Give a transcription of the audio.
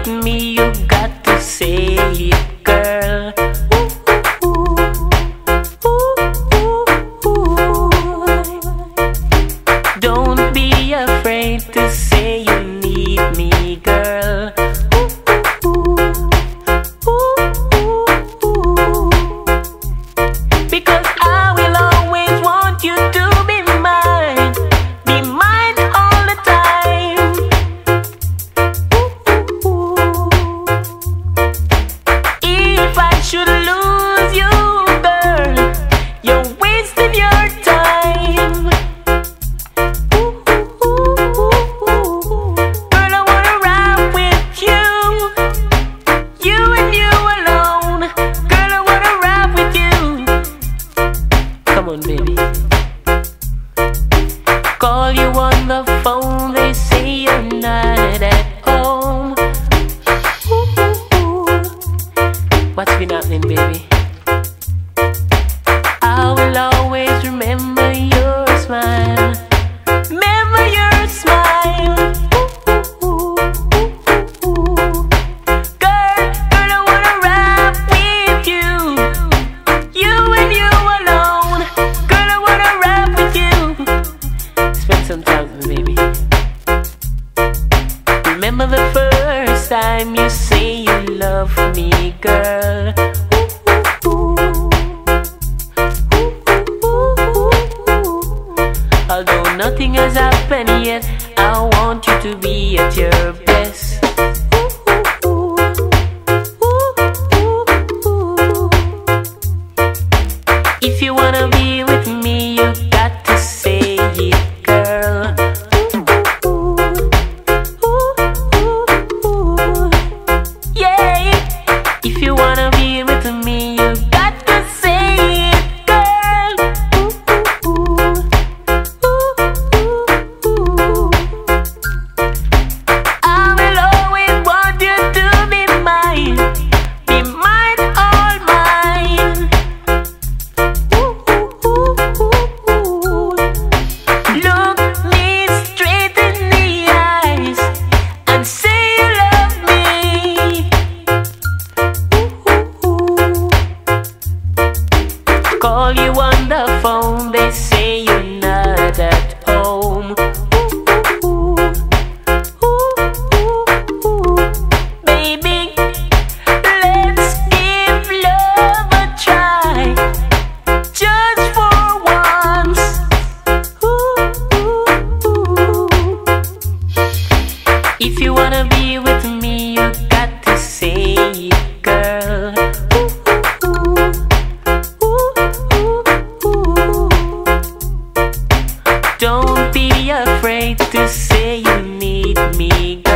with me, you got to say it, girl. Don't be afraid to say you need me, girl. Because I will always want you to be mine all the time. If I should lose you, girl, you're wasting your time. Girl, I wanna ride with you, you and you alone. Girl, I wanna ride with you. Come on, baby. Call you on the phone, they say you're not at home. What's been happening, baby? I will always remember your smile. Remember your smile. Girl, I wanna ride with you, you and you alone. Girl, I wanna ride with you. Spend some time with me, baby. Remember the first time you say you love me, girl. Although nothing has happened yet, I want you to be at your best. If you wanna be with me, you got to say it, girl. Yeah, if you wanna be with me, you got to say it, girl. I will always want you to be mine all mine. Look me straight in the eyes and say you love me. Call you on the phone, they say you're not at home. Baby, let's give love a try, just for once. If you wanna be with me, you got to say it, girl. Don't be afraid to say you need me, girl.